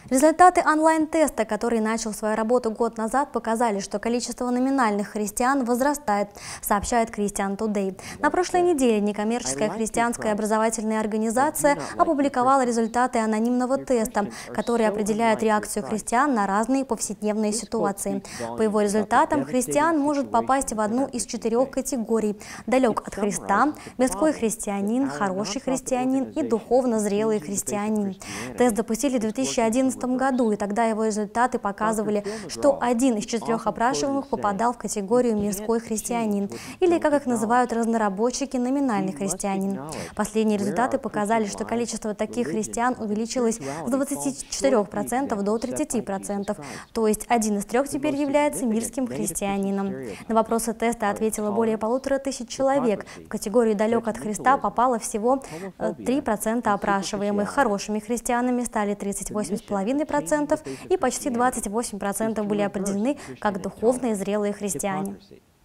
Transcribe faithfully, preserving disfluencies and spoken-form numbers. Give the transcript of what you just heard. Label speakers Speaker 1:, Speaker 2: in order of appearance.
Speaker 1: Результаты онлайн-теста, который начал свою работу год назад, показали, что количество номинальных христиан возрастает, сообщает Christian Today. На прошлой неделе некоммерческая христианская образовательная организация опубликовала результаты анонимного теста, который определяет реакцию христиан на разные повседневные ситуации. По его результатам христиан может попасть в одну из четырех категорий – далек от Христа, мирской христианин, хороший христианин и духовно зрелый христианин. Тест запустили в две тысячи одиннадцатом году, и тогда его результаты показывали, что один из четырех опрашиваемых попадал в категорию мирской христианин, или, как их называют разнорабочики, номинальный христианин. Последние результаты показали, что количество таких христиан увеличилось с двадцати четырёх процентов до тридцати процентов, то есть один из трех теперь является мирским христианином. На вопросы теста ответило более полутора тысяч человек. В категорию «далек от Христа» попало всего три процента опрашиваемых. Хорошими христианами стали тридцать восемь целых пять десятых процента и почти двадцать восемь процентов были определены как духовные зрелые христиане.